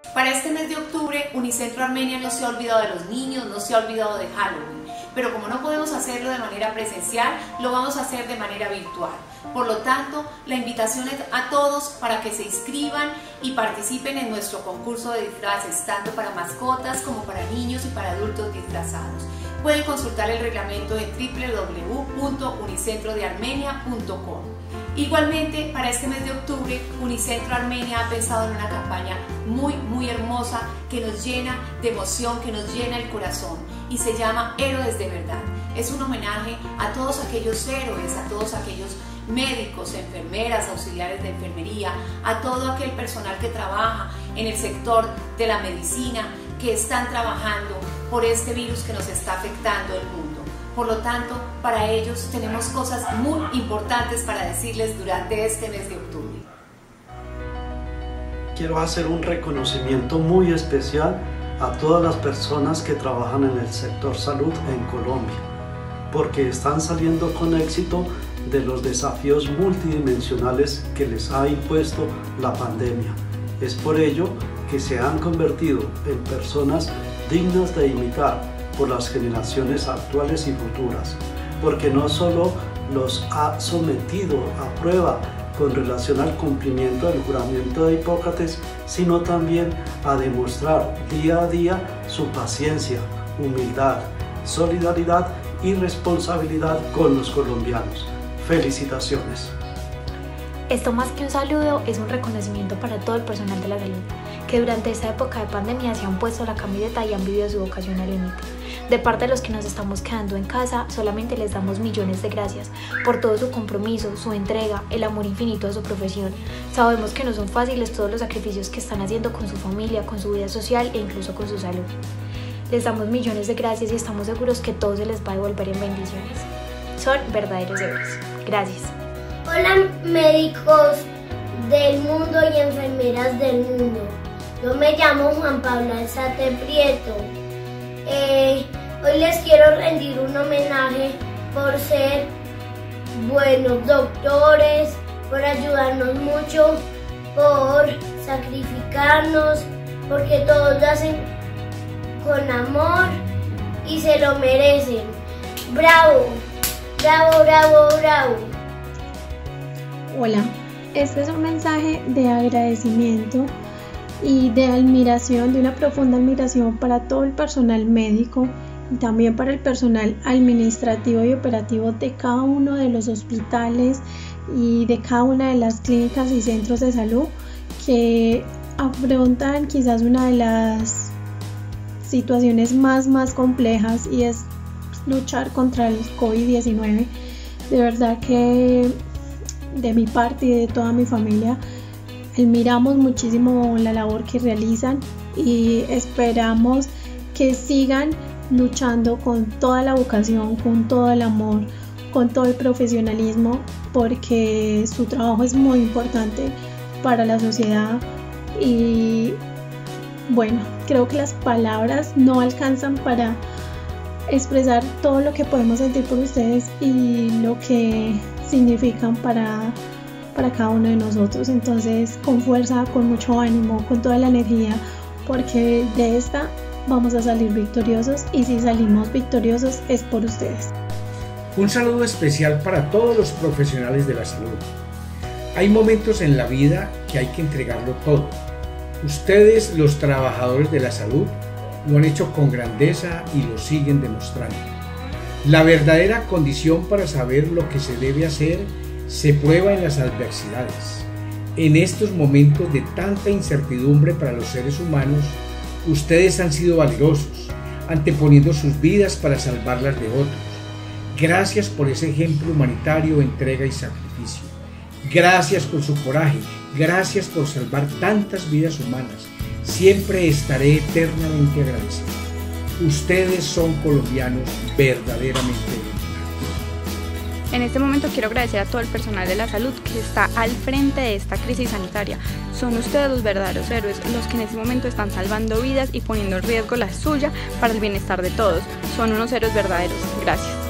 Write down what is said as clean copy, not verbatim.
Para este mes de octubre, Unicentro Armenia no se ha olvidado de los niños, no se ha olvidado de Halloween, pero como no podemos hacerlo de manera presencial, lo vamos a hacer de manera virtual. Por lo tanto, la invitación es a todos para que se inscriban y participen en nuestro concurso de disfraces, tanto para mascotas como para niños y para adultos disfrazados. Pueden consultar el reglamento en www.unicentrodearmenia.com. Igualmente, para este mes de octubre, Unicentro Armenia ha pensado en una campaña muy hermosa que nos llena de emoción, que nos llena el corazón, y se llama Héroes de Verdad. Es un homenaje a todos aquellos héroes, a todos aquellos médicos, enfermeras, auxiliares de enfermería, a todo aquel personal que trabaja en el sector de la medicina, que están trabajando por este virus que nos está afectando el mundo. Por lo tanto, para ellos tenemos cosas muy importantes para decirles durante este mes de octubre. Quiero hacer un reconocimiento muy especial a todas las personas que trabajan en el sector salud en Colombia, porque están saliendo con éxito de los desafíos multidimensionales que les ha impuesto la pandemia. Es por ello que se han convertido en personas dignas de imitar por las generaciones actuales y futuras, porque no solo los ha sometido a prueba con relación al cumplimiento del juramento de Hipócrates, sino también a demostrar día a día su paciencia, humildad, solidaridad y responsabilidad con los colombianos. Felicitaciones. Esto, más que un saludo, es un reconocimiento para todo el personal de la salud, que durante esta época de pandemia se han puesto la camiseta y han vivido su vocación al límite. De parte de los que nos estamos quedando en casa, solamente les damos millones de gracias por todo su compromiso, su entrega, el amor infinito a su profesión. Sabemos que no son fáciles todos los sacrificios que están haciendo con su familia, con su vida social e incluso con su salud. Les damos millones de gracias y estamos seguros que todo se les va a devolver en bendiciones. Son verdaderos héroes. Gracias. Hola, médicos del mundo y enfermeras del mundo. Yo me llamo Juan Pablo Alzate Prieto. Hoy les quiero rendir un homenaje por ser buenos doctores, por ayudarnos mucho, por sacrificarnos, porque todos lo hacen con amor y se lo merecen. ¡Bravo! ¡Bravo, bravo, bravo! Hola, este es un mensaje de agradecimiento y de admiración, de una profunda admiración para todo el personal médico y también para el personal administrativo y operativo de cada uno de los hospitales y de cada una de las clínicas y centros de salud que afrontan quizás una de las situaciones más complejas, y es luchar contra el COVID-19. De verdad que de mi parte y de toda mi familia admiramos muchísimo la labor que realizan y esperamos que sigan luchando con toda la vocación, con todo el amor, con todo el profesionalismo, porque su trabajo es muy importante para la sociedad. Y bueno, creo que las palabras no alcanzan para expresar todo lo que podemos sentir por ustedes y lo que significan para cada uno de nosotros. Entonces, con fuerza, con mucho ánimo, con toda la energía, porque de esta vamos a salir victoriosos, y si salimos victoriosos es por ustedes. Un saludo especial para todos los profesionales de la salud. Hay momentos en la vida que hay que entregarlo todo. Ustedes, los trabajadores de la salud, lo han hecho con grandeza y lo siguen demostrando. La verdadera condición para saber lo que se debe hacer se prueba en las adversidades. En estos momentos de tanta incertidumbre para los seres humanos, ustedes han sido valerosos, anteponiendo sus vidas para salvarlas de otros. Gracias por ese ejemplo humanitario, entrega y sacrificio. Gracias por su coraje, gracias por salvar tantas vidas humanas. Siempre estaré eternamente agradecido. Ustedes son colombianos verdaderamente dignos. En este momento quiero agradecer a todo el personal de la salud que está al frente de esta crisis sanitaria. Son ustedes los verdaderos héroes, los que en este momento están salvando vidas y poniendo en riesgo la suya para el bienestar de todos. Son unos héroes verdaderos. Gracias.